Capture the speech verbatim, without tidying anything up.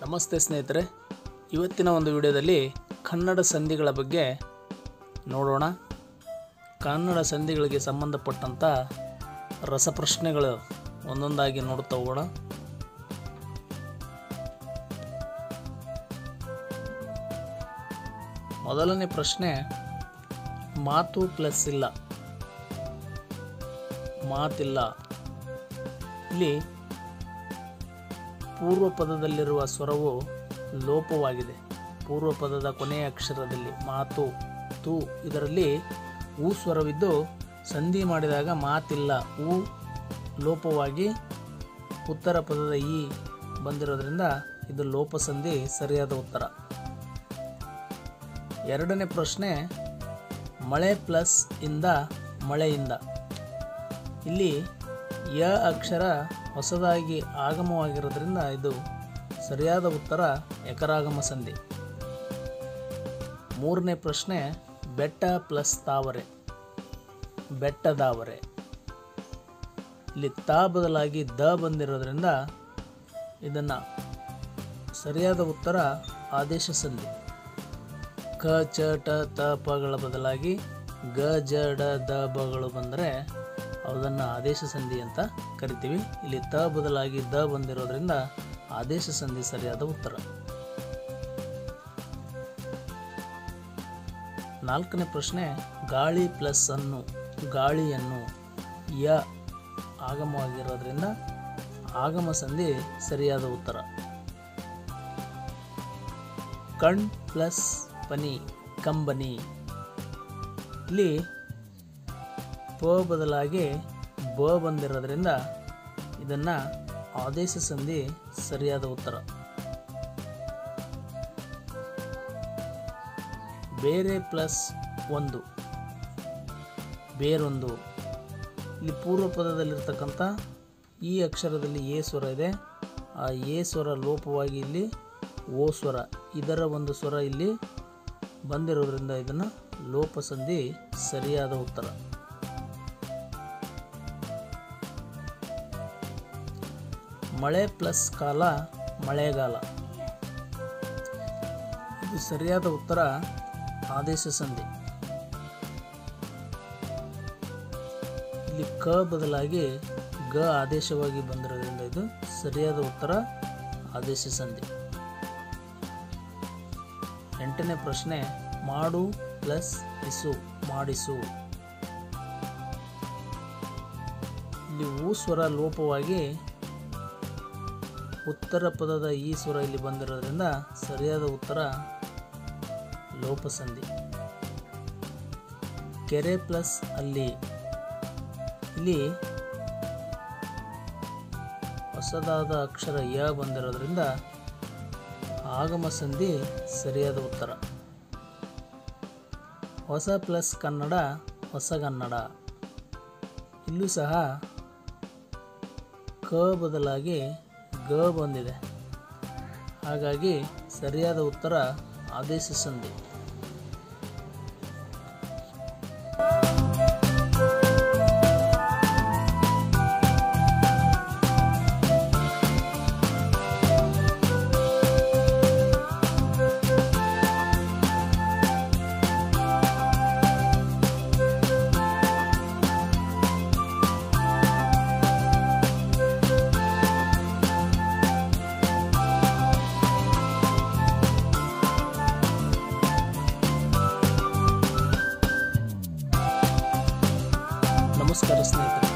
ನಮಸ್ತೆ ಸ್ನೇಹಿತರೆ, ಇವತ್ತಿನ ಒಂದು ವಿಡಿಯೋದಲ್ಲಿ ಕನ್ನಡ ಸಂಧಿಗಳ ಬಗ್ಗೆ ನೋಡೋಣ. ಕನ್ನಡ ಸಂಧಿಗಳಿಗೆ ಸಂಬಂಧಪಟ್ಟಂಥ ರಸಪ್ರಶ್ನೆಗಳು ಒಂದೊಂದಾಗಿ ನೋಡುತ್ತಾ ಹೋಗೋಣ. ಮೊದಲನೇ ಪ್ರಶ್ನೆ, ಮಾತು ಪ್ಲಸ್ ಇಲ್ಲ. ಮಾತಿಲ್ಲ. ಇಲ್ಲಿ ಪೂರ್ವ ಪದದಲ್ಲಿರುವ ಸ್ವರವು ಲೋಪವಾಗಿದೆ. ಪೂರ್ವ ಪದದ ಕೊನೆಯ ಅಕ್ಷರದಲ್ಲಿ ಮಾತು ತು ಇದರಲ್ಲಿ ಊ ಸ್ವರವಿದ್ದು ಸಂಧಿ ಮಾಡಿದಾಗ ಮಾತಿಲ್ಲ ಊ ಲೋಪವಾಗಿ ಉತ್ತರ ಪದದ ಈ ಬಂದಿರೋದ್ರಿಂದ ಇದು ಲೋಪ ಸಂಧಿ ಸರಿಯಾದ ಉತ್ತರ. ಎರಡನೇ ಪ್ರಶ್ನೆ, ಮಳೆ ಪ್ಲಸ್ ಇಂದ ಮಳೆಯಿಂದ. ಇಲ್ಲಿ ಯ ಅಕ್ಷರ ಹೊಸದಾಗಿ ಆಗಮವಾಗಿರೋದ್ರಿಂದ ಇದು ಸರಿಯಾದ ಉತ್ತರ ಎಕರಾಗಮ ಸಂಧಿ. ಮೂರನೇ ಪ್ರಶ್ನೆ, ಬೆಟ್ಟ ಪ್ಲಸ್ ತಾವರೆ. ಬೆಟ್ಟದಾವರೆ. ಇಲ್ಲಿ ತಾ ಬದಲಾಗಿ ದ ಬಂದಿರೋದ್ರಿಂದ ಇದನ್ನು ಸರಿಯಾದ ಉತ್ತರ ಆದೇಶ ಸಂಧಿ. ಕ ಚ ಟ ತ ಪಗಳ ಬದಲಾಗಿ ಗ ಜ ಡ ದ ಬಗಳು ಬಂದರೆ ಅದನ್ನು ಆದೇಶ ಸಂಧಿ ಅಂತ ಕರಿತೀವಿ. ಇಲ್ಲಿ ತ ಬದಲಾಗಿ ದ ಬಂದಿರೋದ್ರಿಂದ ಆದೇಶ ಸಂಧಿ ಸರಿಯಾದ ಉತ್ತರ. ನಾಲ್ಕನೇ ಪ್ರಶ್ನೆ, ಗಾಳಿ ಪ್ಲಸ್ ಅನ್ನು. ಗಾಳಿಯನ್ನು ಯ ಆಗಮವಾಗಿರೋದ್ರಿಂದ ಆಗಮ ಸಂಧಿ ಸರಿಯಾದ ಉತ್ತರ. ಕಣ್ ಪ್ಲಸ್ ಪನಿ. ಕಂಬನಿ. ಇಲ್ಲಿ ಪ ಬದಲಾಗಿ ಬ ಬಂದಿರೋದ್ರಿಂದ ಇದನ್ನು ಆದೇಶ ಸಂಧಿ ಸರಿಯಾದ ಉತ್ತರ. ಬೇರೆ ಪ್ಲಸ್ ಒಂದು. ಬೇರೊಂದು. ಇಲ್ಲಿ ಪೂರ್ವ ಪದದಲ್ಲಿರ್ತಕ್ಕಂಥ ಈ ಅಕ್ಷರದಲ್ಲಿ ಎ ಸ್ವರ ಇದೆ. ಆ ಎ ಸ್ವರ ಲೋಪವಾಗಿ ಇಲ್ಲಿ ಓ ಸ್ವರ, ಇದರ ಒಂದು ಸ್ವರ ಇಲ್ಲಿ ಬಂದಿರೋದ್ರಿಂದ ಇದನ್ನು ಲೋಪ ಸಂಧಿ ಸರಿಯಾದ ಉತ್ತರ. ಮಳೆ ಪ್ಲಸ್ ಕಾಲ ಮಳೆಗಾಲ. ಇದು ಸರಿಯಾದ ಉತ್ತರ ಆದೇಶ ಸಂಧಿ. ಇಲ್ಲಿ ಕ ಬದಲಾಗಿ ಗ ಆದೇಶವಾಗಿ ಬಂದಿರೋದ್ರಿಂದ ಇದು ಸರಿಯಾದ ಉತ್ತರ ಆದೇಶ ಸಂಧಿ. ಎಂಟನೇ ಪ್ರಶ್ನೆ, ಮಾಡು ಪ್ಲಸ್ ಇಸು. ಮಾಡಿಸು. ಇಲ್ಲಿ ಊ ಸ್ವರ ಲೋಪವಾಗಿ ಉತ್ತರ ಪದದ ಈ ಸ್ವರ ಇಲ್ಲಿ ಬಂದಿರೋದ್ರಿಂದ ಸರಿಯಾದ ಉತ್ತರ ಲೋಪ ಸಂಧಿ. ಕೆರೆ ಪ್ಲಸ್ ಅಲ್ಲಿ. ಇಲ್ಲಿ ಹೊಸದಾದ ಅಕ್ಷರ ಯ ಬಂದಿರೋದ್ರಿಂದ ಆಗಮ ಸಂಧಿ ಸರಿಯಾದ ಉತ್ತರ. ಹೊಸ ಪ್ಲಸ್ ಕನ್ನಡ ಹೊಸಗನ್ನಡ. ಇಲ್ಲೂ ಸಹ ಕ ಬದಲಾಗಿ ಗ ಬಂದಿದೆ. ಹಾಗಾಗಿ ಸರಿಯಾದ ಉತ್ತರ ಆದೇಶ ಸಂಧಿ. ನಮಸ್ಕಾರ ಸ್ನೇಹಿತರೆ.